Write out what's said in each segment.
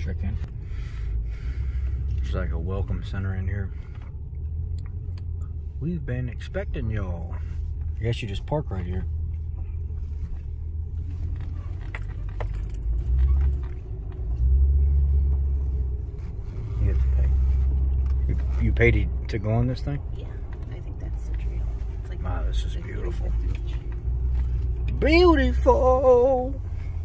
check in. There's like a welcome center in here. We've been expecting y'all. I guess you just park right here. You have to pay. You paid to go on this thing? Yeah, I think that's the trail. It's like, wow, this is like beautiful. $3.50 each. Beautiful!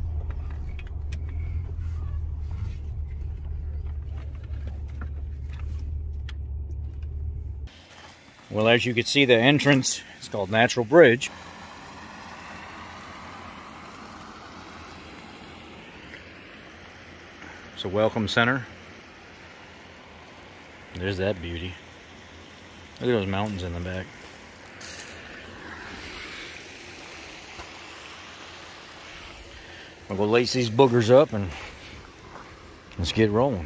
Well, as you can see, the entrance is called Natural Bridge. It's a welcome center. There's that beauty. Look at those mountains in the back. I'll go lace these boogers up and let's get rolling.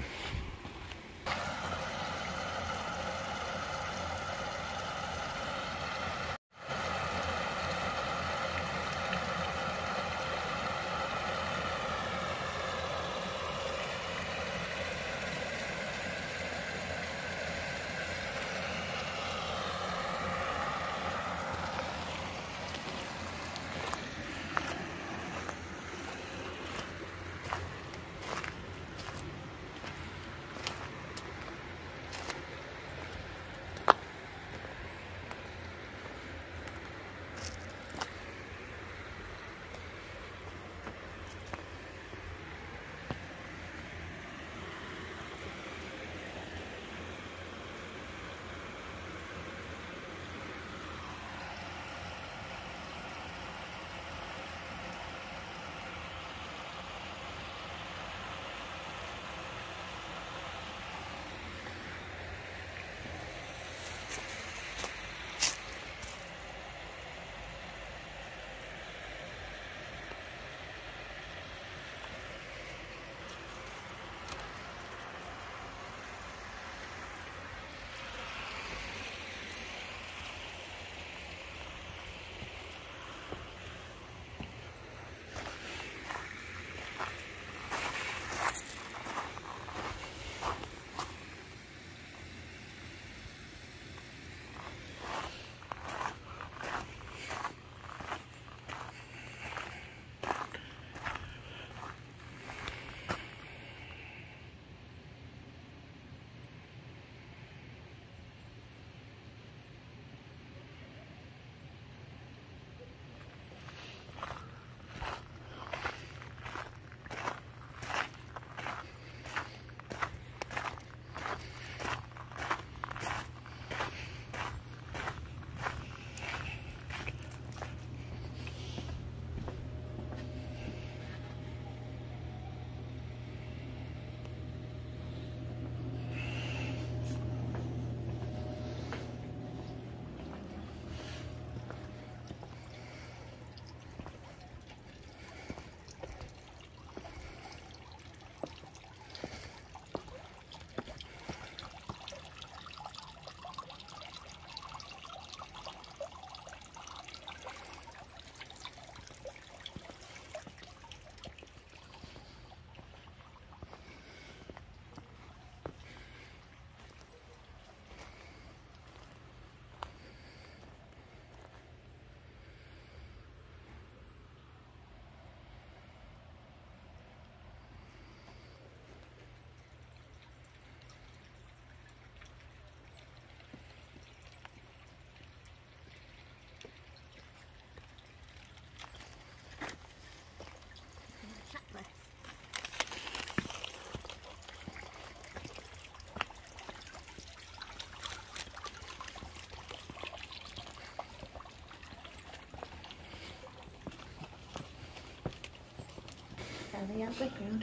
They have background.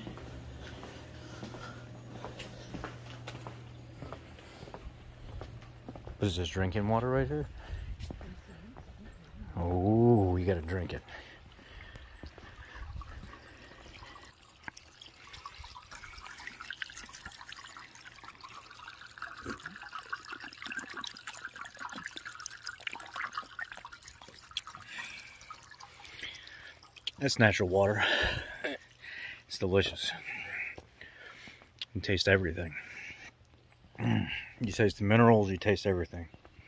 Is this drinking water right here? Oh, you gotta drink it. That's natural water. It's delicious. You taste everything. You taste the minerals, you taste everything.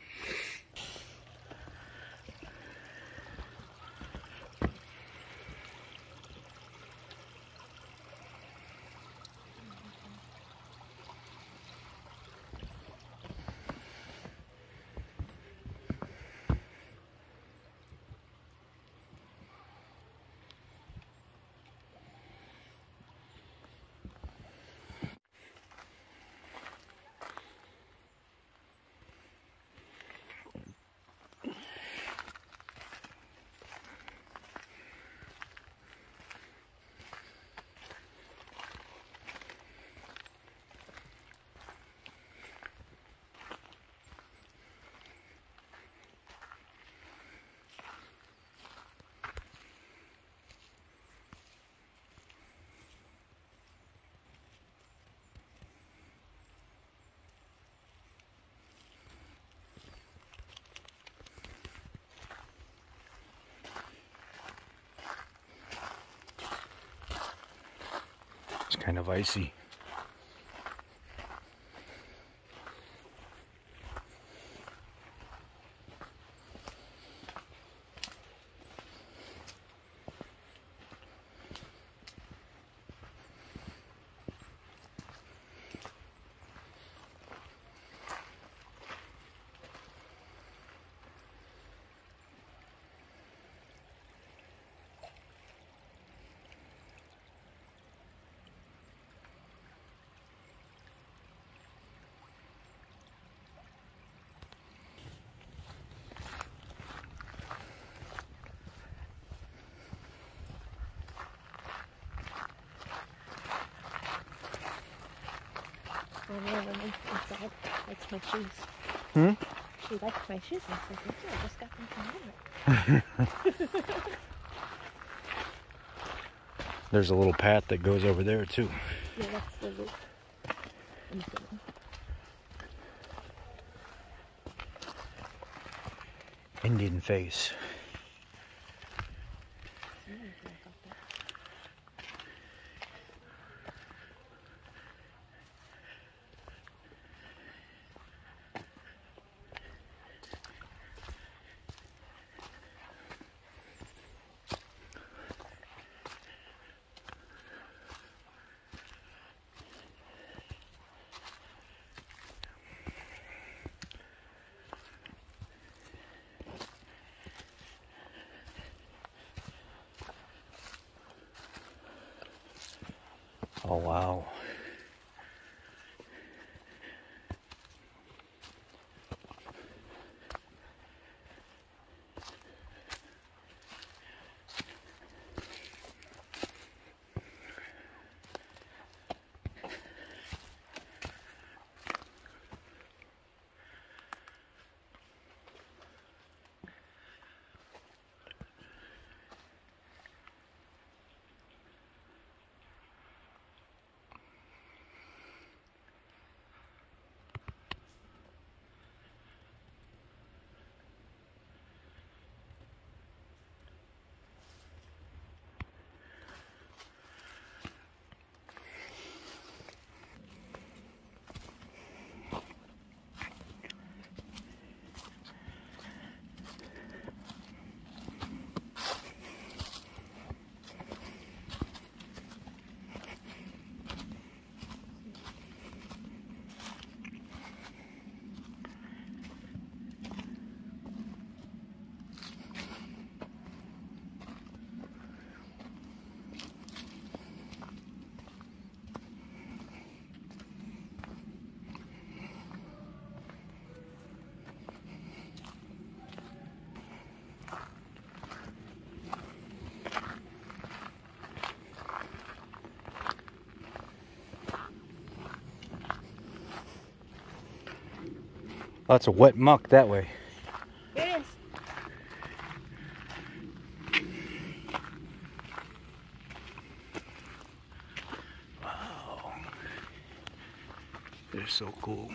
It's kind of icy. Inside, likes my shoes. Hmm? She liked my shoes. I said, "Thank you. I just got them from Walmart." There's a little path that goes over there too. Yeah, that's the loop. Indian face. Oh wow. Lots of wet muck that way. It is. Wow. They're so cool.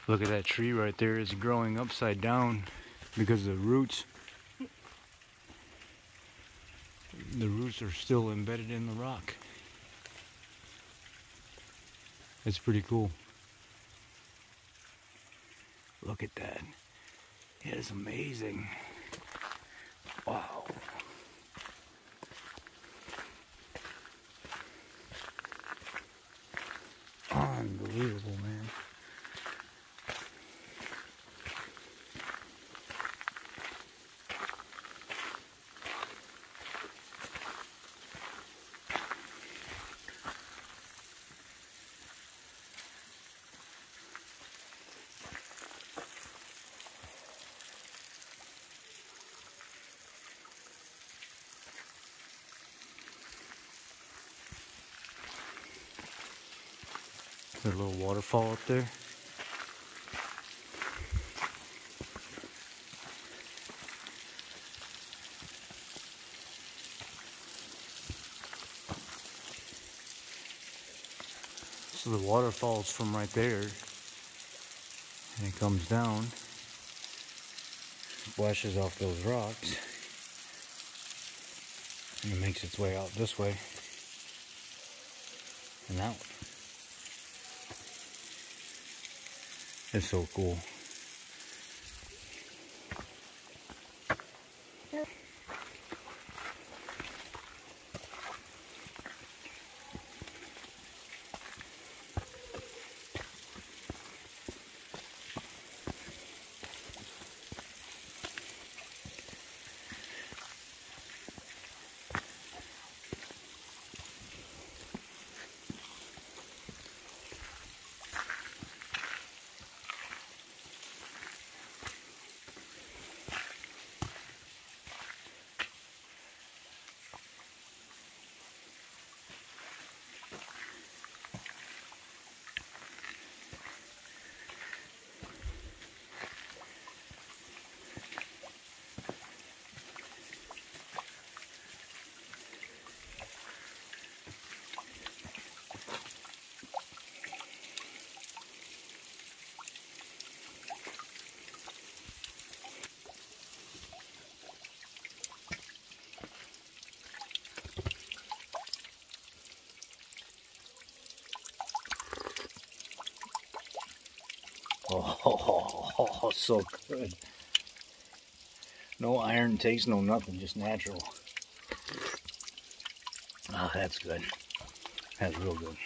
Look at that tree right there. It's growing upside down because of the roots. The roots are still embedded in the rock. It's pretty cool. Look at that. It is amazing. Wow. Unbelievable, man. There's a little waterfall up there. So the water falls from right there and it comes down, splashes off those rocks, and it makes its way out this way and out. It's so cool. Oh, so good. No iron taste, no nothing, just natural. Oh, that's good. That's real good.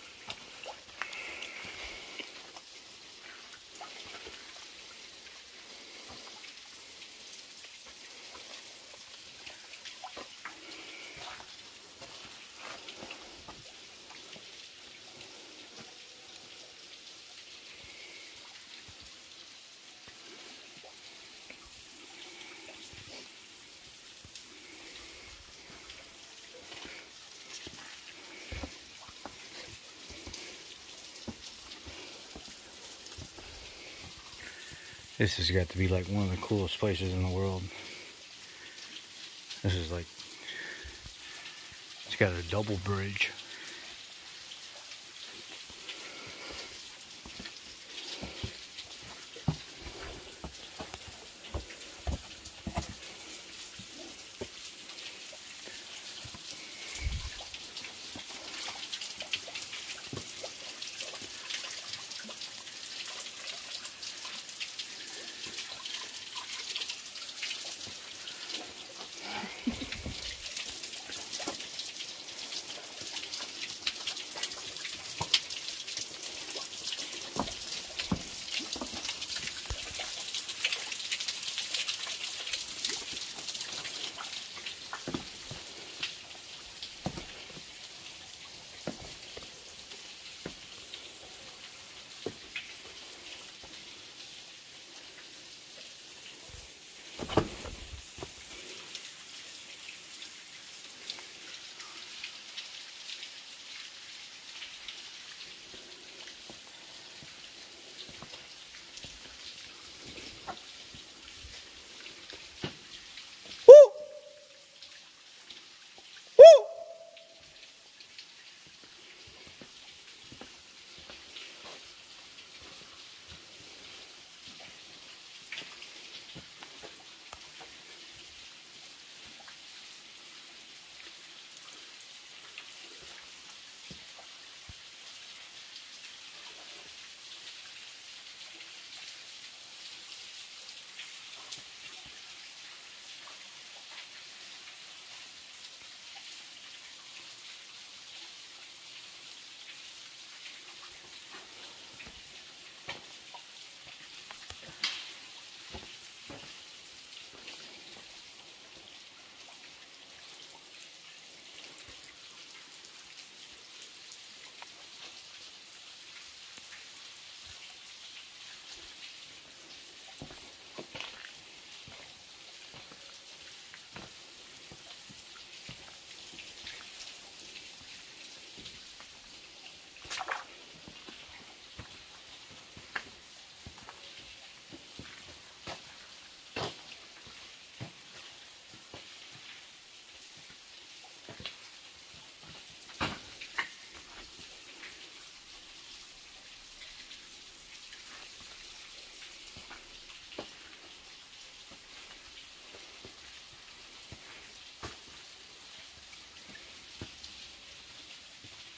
This has got to be like one of the coolest places in the world. This is like, it's got a double bridge.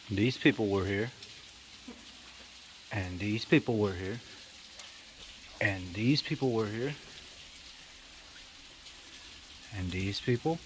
These people were here. And these people were here. And these people were here. And these people.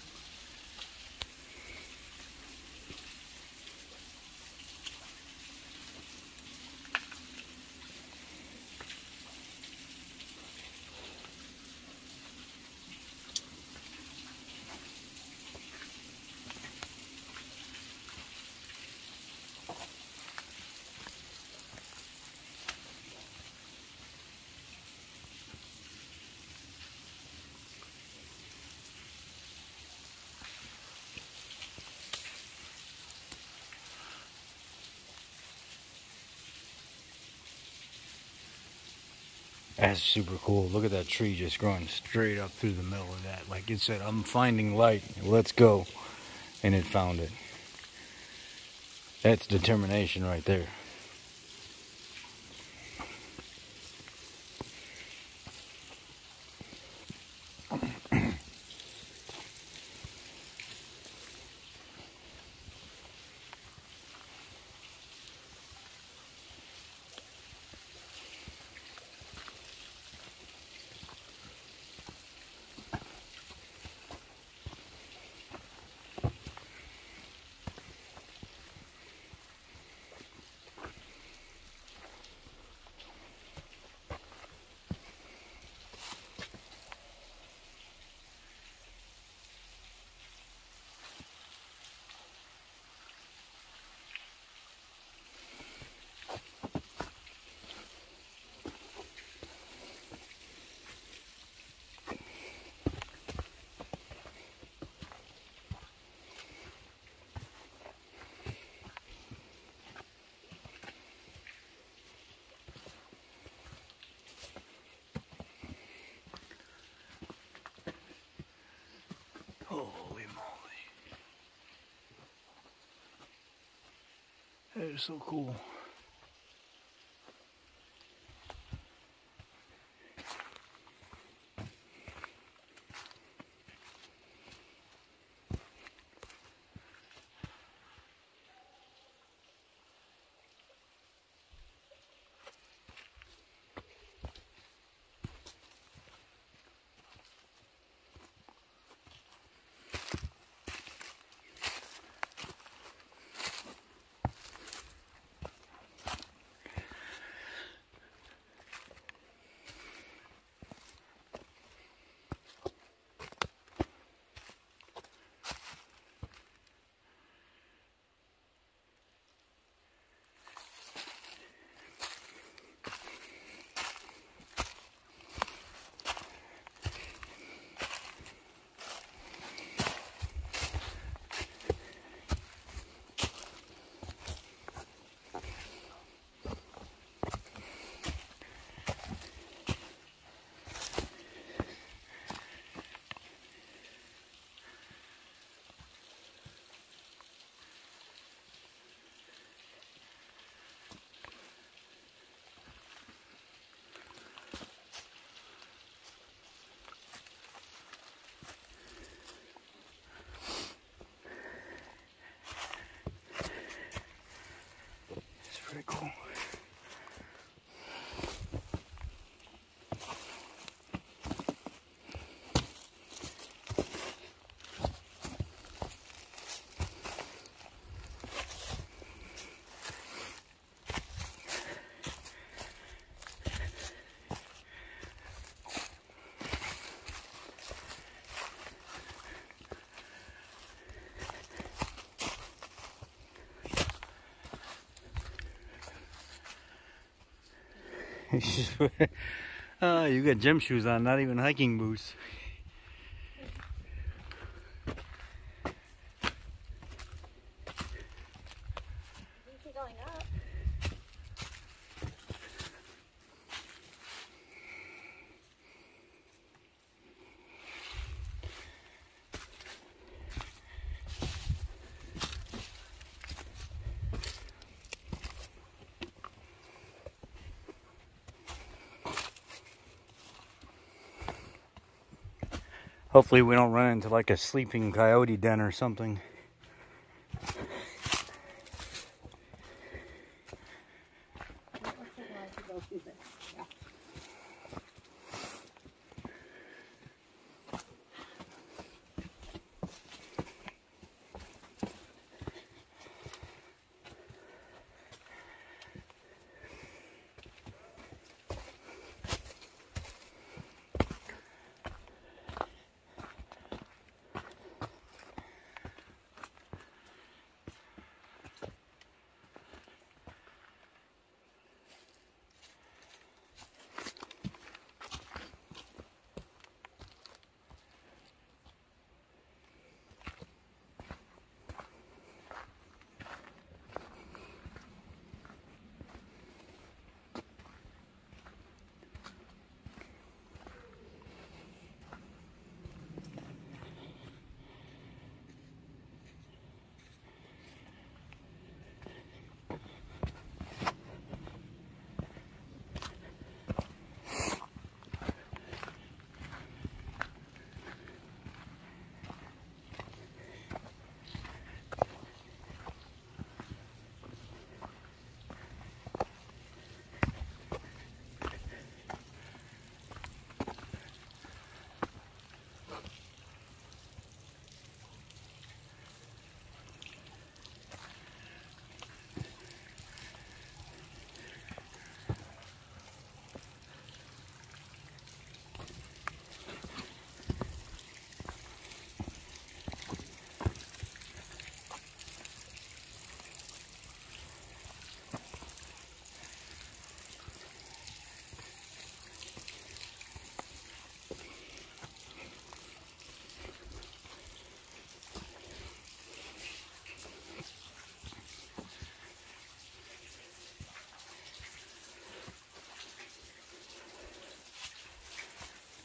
That's super cool. Look at that tree just growing straight up through the middle of that. Like it said, I'm finding light. Let's go. And it found it. That's determination right there. Holy moly. That is so cool. Very cool. You got gym shoes on, not even hiking boots. Going up. Hopefully we don't run into like a sleeping coyote den or something.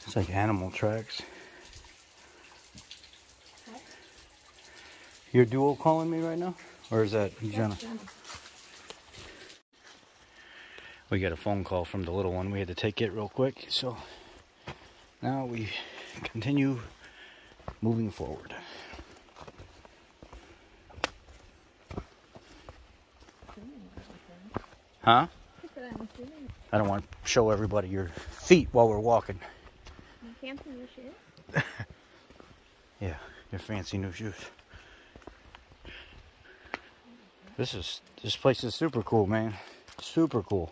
It's like animal tracks. What? Your duo calling me right now? Or is that Jenna? We got a phone call from the little one. We had to take it real quick. So now we continue moving forward. Huh? I don't want to show everybody your feet while we're walking. Fancy new shoes? Yeah, your fancy new shoes. This place is super cool, man. Super cool.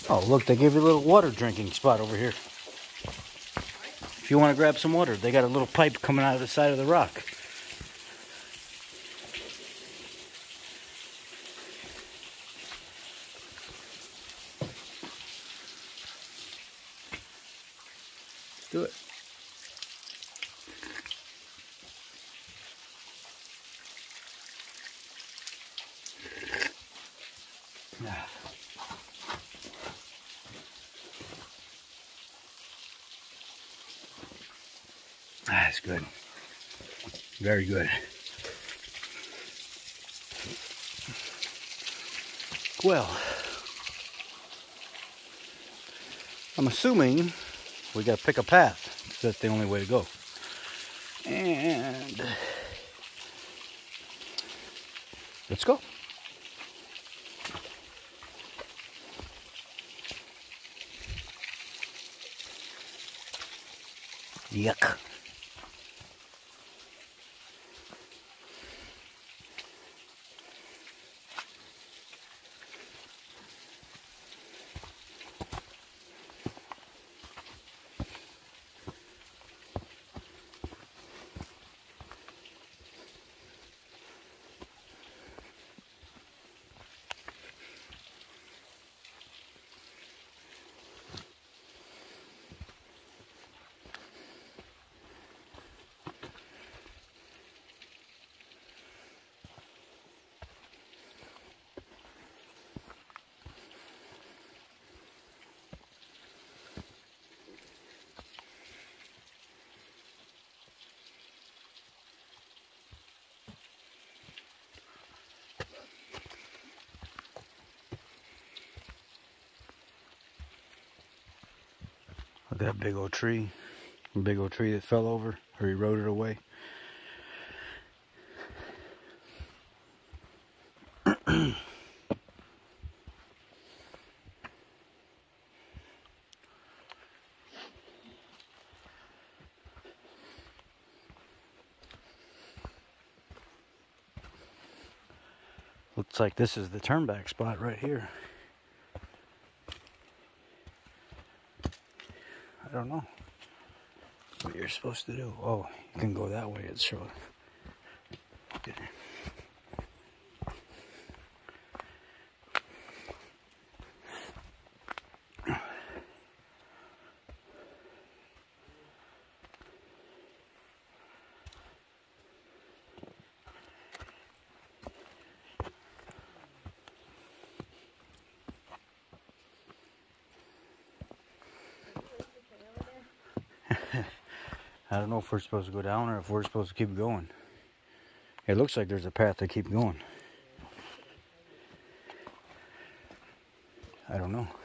Oh, look, they gave you a little water drinking spot over here. If you want to grab some water, they got a little pipe coming out of the side of the rock. Do it. That's good. Very good. Well, I'm assuming we got to pick a path. That's the only way to go. And let's go. Yuck. Look at that big old tree. A big old tree that fell over or eroded away. Looks like this is the turn back spot right here. I don't know what you're supposed to do. Oh, you can go that way, it's showing. Okay. I don't know if we're supposed to go down or if we're supposed to keep going. It looks like there's a path to keep going. I don't know.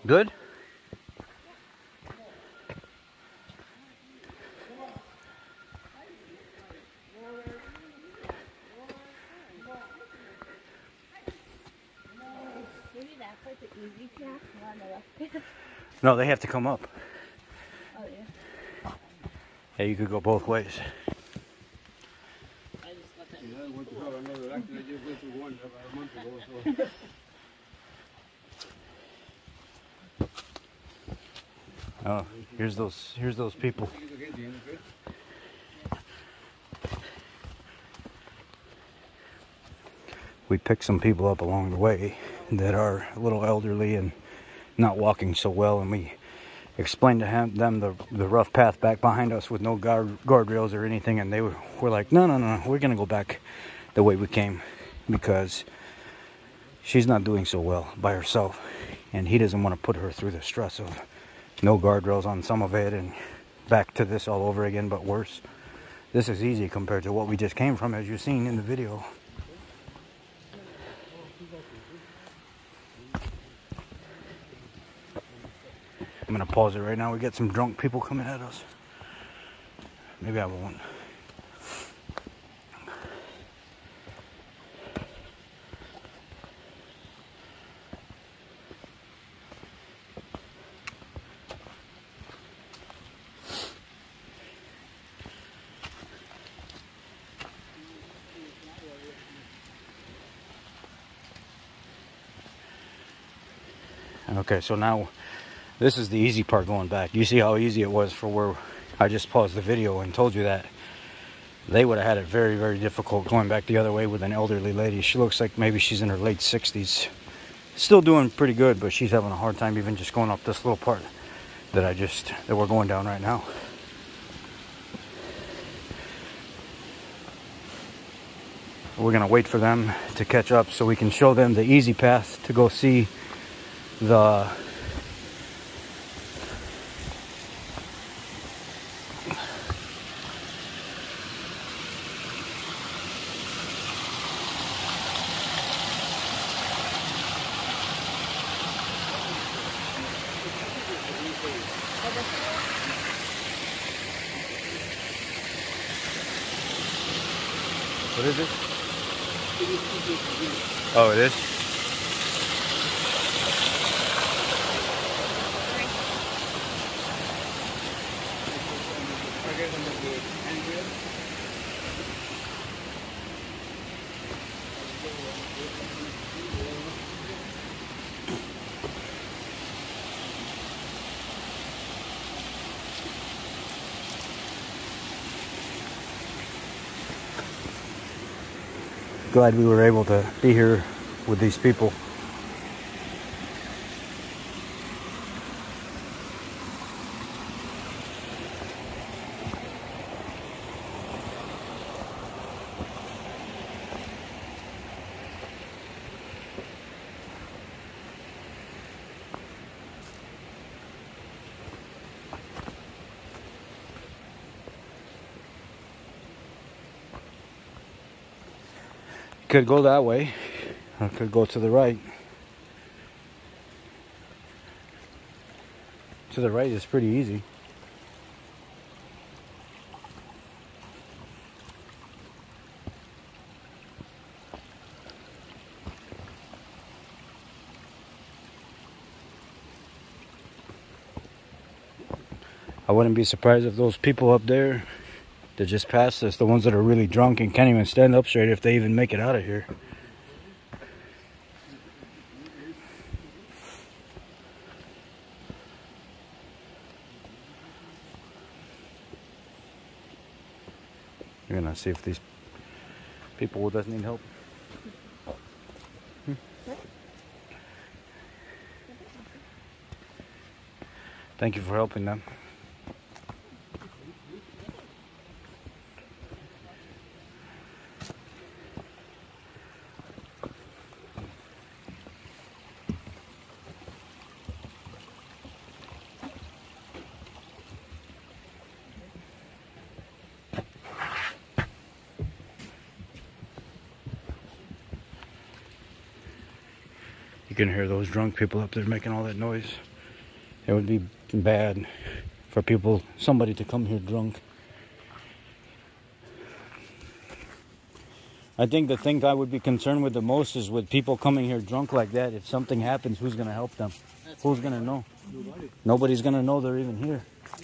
Good? Maybe that part's an easy path, not on the left path. No, they have to come up. Oh, yeah. Yeah, you could go both ways. I just let that. Yeah, I went to have another accident. I just went to one about a month ago. So. Oh, here's those people. We picked some people up along the way that are a little elderly and not walking so well, and we explained to them the rough path back behind us with no guardrails or anything, and they were like, no, we're gonna go back the way we came because she's not doing so well by herself, and he doesn't want to put her through the stress of no guardrails on some of it and back to this all over again, but worse. This is easy compared to what we just came from, as you've seen in the video. I'm gonna pause it right now. We get some drunk people coming at us. Maybe I won't. Okay, so now this is the easy part going back. You see how easy it was for where I just paused the video and told you that they would have had it very, very difficult going back the other way with an elderly lady. She looks like maybe she's in her late 60s. Still doing pretty good, but she's having a hard time even just going up this little part that we're going down right now. We're gonna wait for them to catch up so we can show them the easy path to go see the what is it? Oh, it is? Glad we were able to be here with these people. Could go that way, or could go to the right. To the right is pretty easy. I wouldn't be surprised if those people up there that just passed us, the ones that are really drunk and can't even stand up straight, if they even make it out of here. You're gonna see if these people with us need help. Thank you for helping them. You can hear those drunk people up there making all that noise. It would be bad for somebody to come here drunk. I think the thing I would be concerned with the most is with people coming here drunk like that. If something happens, who's going to help them? Who's going to know? Nobody's going to know they're even here.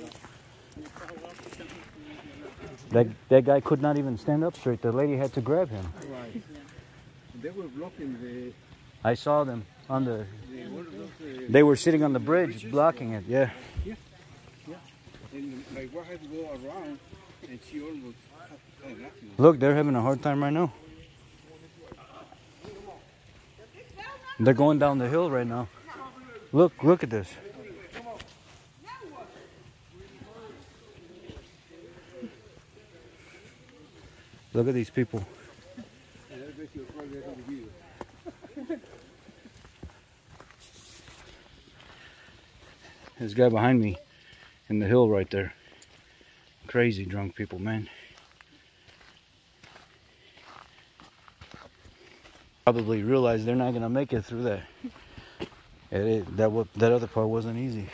That guy could not even stand up straight. The lady had to grab him. Right. They were blocking the... I saw them on the... They were sitting on the bridge, blocking it, yeah. Yeah. And my wife had to go around, and she almost had an accident. Look, they're having a hard time right now. They're going down the hill right now. Look at this. Look at these people. This guy behind me in the hill right there. Crazy drunk people, man. Probably realize they're not gonna make it through that. That other part wasn't easy.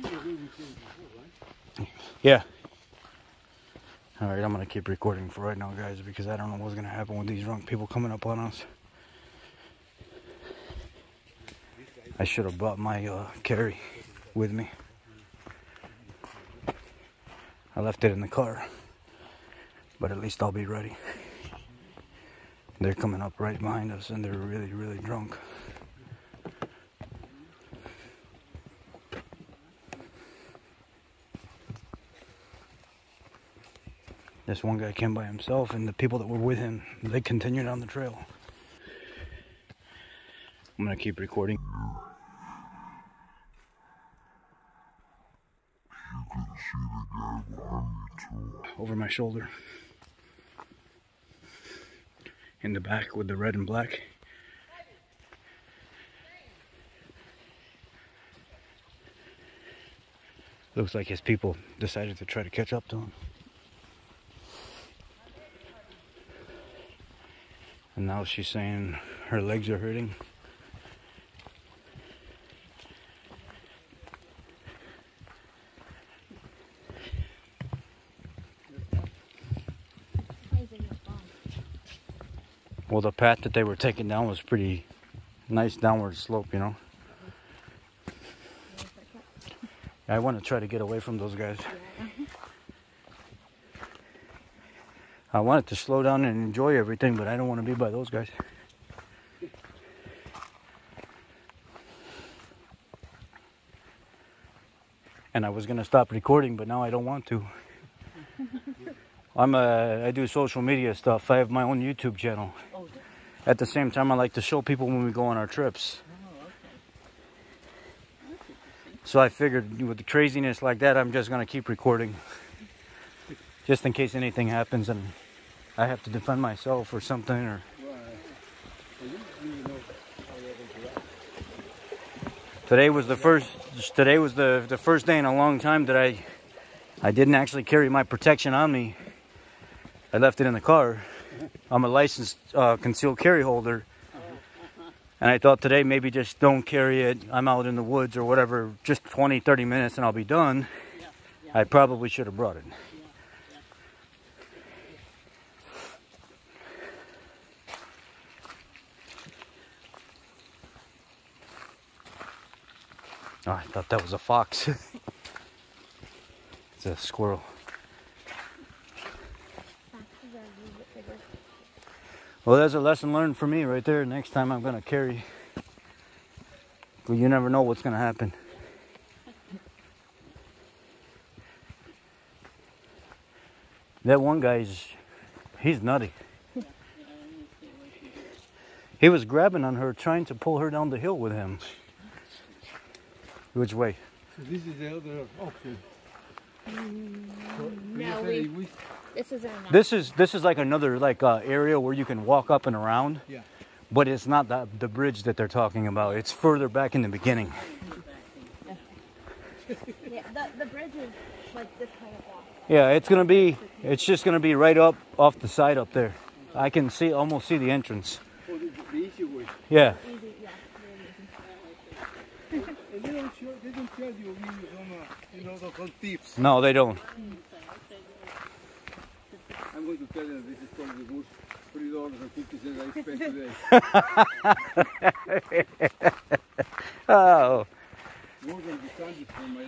Yeah. All right, I'm gonna keep recording for right now, guys, because I don't know what's gonna happen with these drunk people coming up on us. I should have brought my carry with me. I left it in the car, but at least I'll be ready. They're coming up right behind us, and they're really, really drunk. This one guy came by himself, and the people that were with him, they continued on the trail. I'm gonna keep recording. You can see the guy behind me too. Over my shoulder. In the back with the red and black. Looks like his people decided to try to catch up to him. And now she's saying her legs are hurting. Well, the path that they were taking down was pretty nice downward slope, you know. I want to try to get away from those guys. I wanted to slow down and enjoy everything, but I don't want to be by those guys. And I was going to stop recording, but now I don't want to. I do social media stuff. I have my own YouTube channel. At the same time, I like to show people when we go on our trips. So I figured with the craziness like that, I'm just going to keep recording. Just in case anything happens and I have to defend myself or something. Or Today was the first day in a long time that I didn't actually carry my protection on me. I left it in the car. I'm a licensed concealed carry holder. And I thought today maybe just don't carry it. I'm out in the woods or whatever, just 20, 30 minutes and I'll be done. I probably should have brought it. Oh, I thought that was a fox. It's a squirrel. Well, there's a lesson learned for me right there. Next time I'm going to carry. Well, you never know what's going to happen. That one guy's, he's nutty. He was grabbing on her, trying to pull her down the hill with him. Which way? So this is the other option. No, this is our This is like another area where you can walk up and around. Yeah. But it's not the bridge that they're talking about. It's further back in the beginning. Yeah, the bridge is like this kind of off. Yeah, it's just gonna be right up off the side up there. I can almost see the entrance. Oh, the easy way. Yeah. Easy, yeah. And But they don't tell you those called tips. No, they don't. I'm going to tell them this is called the goose. $3.50 I spent today. Oh. More than the sandwich for my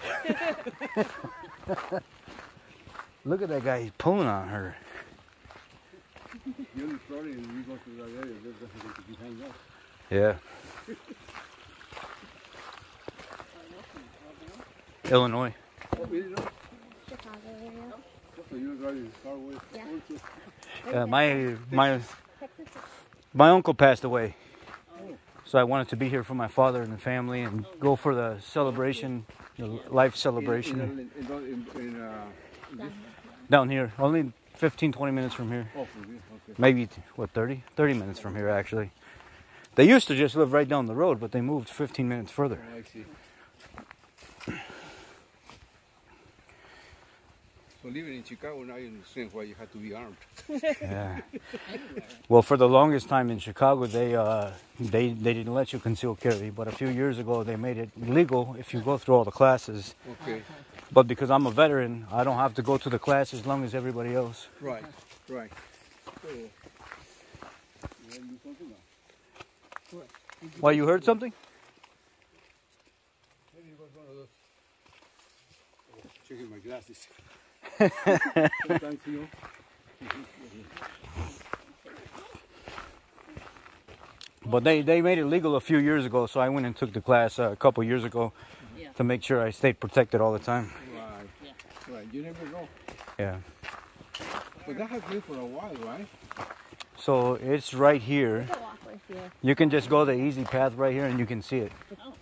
lunch. Look at that guy. He's pulling on her. The only problem is we go to that area, they're going to be behind us. Yeah. Illinois. Oh, is it not? Chicago area. So you're driving far away Yeah. also? My uncle passed away. So I wanted to be here for my father and the family and go for the celebration, the life celebration. Down here, only 15-20 minutes from here. Oh, from here, okay. Maybe, what, 30 minutes from here, actually. They used to just live right down the road, but they moved 15 minutes further. Oh, I see. So living in Chicago, now you understand why you had to be armed. Yeah. Well, for the longest time in Chicago, they didn't let you conceal carry, but a few years ago they made it legal if you go through all the classes. Okay. But because I'm a veteran, I don't have to go to the class as long as everybody else. Right, right. Why, you heard something? Checking my glasses. Thank you. But they made it legal a few years ago, so I went and took the class a couple years ago to make sure I stayed protected all the time. Right. Right. You never know. Yeah. But that has been for a while, right? So it's right here. Go walk right here. You can just go the easy path right here and you can see it.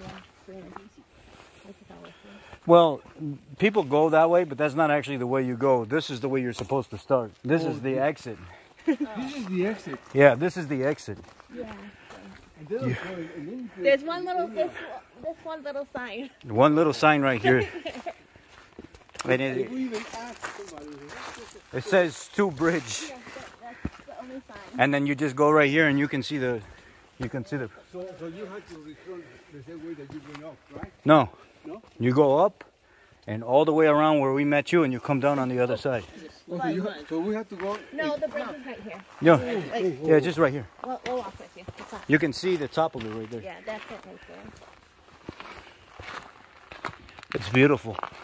Well, people go that way, but that's not actually the way you go. This is the way you're supposed to start. This is the exit. This is the exit. Yeah, this is the exit. Yeah. And then and then There's one little this one little sign. One little sign right here. And if we even ask somebody, it says to bridge. Yeah, that's the only sign. And then you just go right here and you can see the so you had to return the same way that you went up, right? No. No? You go up and all the way around where we met you and you come down on the other side. So we have to go. No, the bridge is right here. Yeah. Like, Yeah, just right here. we'll walk with you. It's up. You can see the top of it right there. Yeah, that's it right there. It's beautiful. Oh,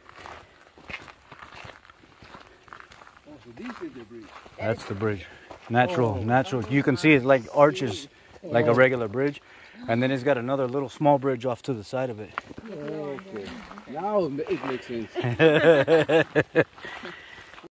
so this is the bridge. That's the bridge. Natural. You can see it like arches, like a regular bridge. And then it's got another little small bridge off to the side of it. Okay. Now it makes sense.